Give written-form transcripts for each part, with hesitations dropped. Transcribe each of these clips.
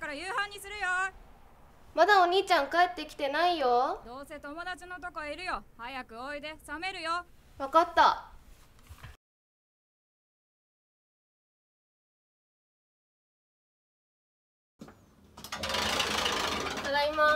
から夕飯にするよ。 まだお兄ちゃん帰ってきてないよ。 どうせ友達のとこいるよ。早くおいで、冷めるよ。 わかった。ただいま。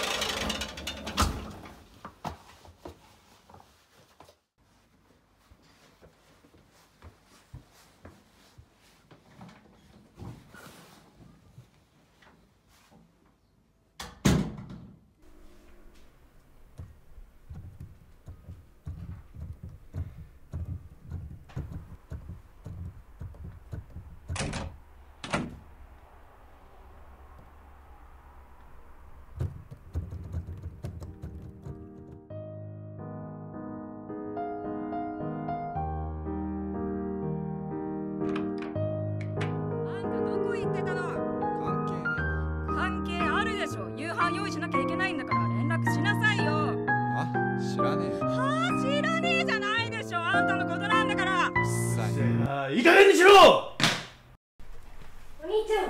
言ってたの。 関係ねえな。 関係あるでしょ。夕飯用意しなきゃいけないんだから連絡しなさいよ。 あ、知らねえ。 はあ、知らねえじゃないでしょ。あんたのことなんだから。 うっさい。 いい加減にしろ。 お兄ちゃん。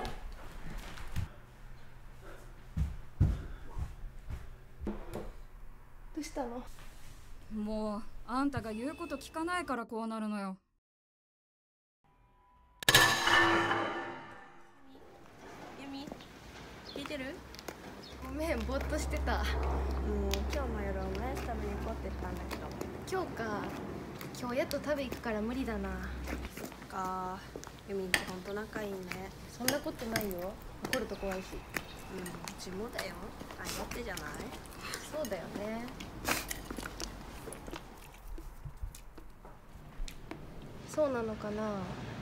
どうしたの？ もうあんたが言うこと聞かないからこうなるのよ。 ユミ、聞いてる？ ごめん、ぼーっとしてた。 今日の夜オムライス食べに行こうって言ったんだけど。 今日か。今日やっと食べ行くから無理だな。 そっか。ユミってほんと仲いいね。 そんなことないよ。怒ると怖いし。 うちもだよ。相手じゃない？ そうだよね。そうなのかな。